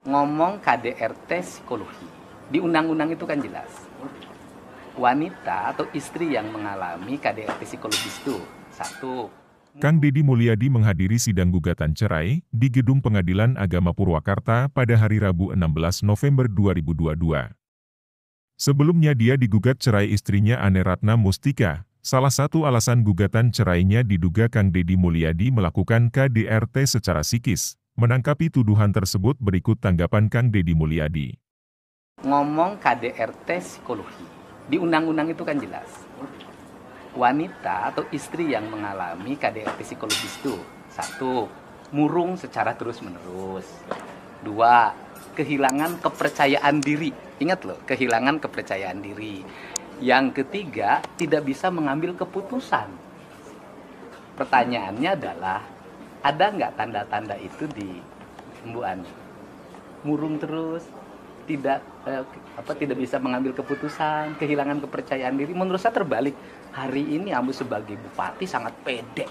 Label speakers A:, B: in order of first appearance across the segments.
A: ngomong KDRT psikologi. Di undang-undang itu kan jelas. Wanita atau istri yang mengalami KDRT psikologis itu, satu.
B: Kang Deddy Mulyadi menghadiri sidang gugatan cerai di Gedung Pengadilan Agama Purwakarta pada hari Rabu 16 November 2022. Sebelumnya dia digugat cerai istrinya Ane Ratna Mustika. Salah satu alasan gugatan cerainya diduga Kang Deddy Mulyadi melakukan KDRT secara psikis. Menanggapi tuduhan tersebut berikut tanggapan Kang Deddy Mulyadi.
A: Ngomong KDRT psikologi. Di undang-undang itu kan jelas. Wanita atau istri yang mengalami KDRT psikologis itu, satu, murung secara terus-menerus. Dua, kehilangan kepercayaan diri. Ingat loh, kehilangan kepercayaan diri. Yang ketiga, tidak bisa mengambil keputusan. Pertanyaannya adalah, ada nggak tanda-tanda itu di Mbak Ani? Murung terus, tidak bisa mengambil keputusan, kehilangan kepercayaan diri. Menurut saya terbalik. Hari ini Ambu sebagai bupati sangat pede.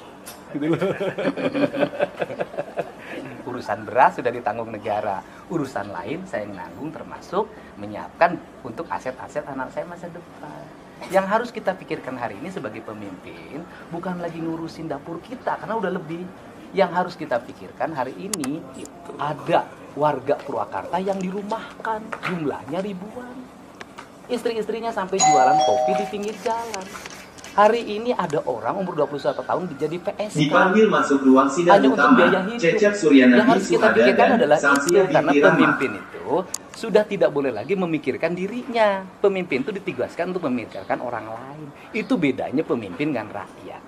A: Urusan beras sudah ditanggung negara. Urusan lain saya yang nanggung, termasuk menyiapkan untuk aset-aset anak saya masa depan. Yang harus kita pikirkan hari ini sebagai pemimpin bukan lagi ngurusin dapur kita karena udah lebih. Yang harus kita pikirkan hari ini ada warga Purwakarta yang dirumahkan, jumlahnya ribuan. Istri-istrinya sampai jualan kopi di pinggir jalan. Hari ini ada orang umur 21 tahun jadi PSK.
C: Dipanggil masuk ruang sidang
A: hanya untuk biaya hidup. Yang harus kita pikirkan adalah itu, karena pemimpin itu sudah tidak boleh lagi memikirkan dirinya. Pemimpin itu ditugaskan untuk memikirkan orang lain. Itu bedanya pemimpin dengan rakyat.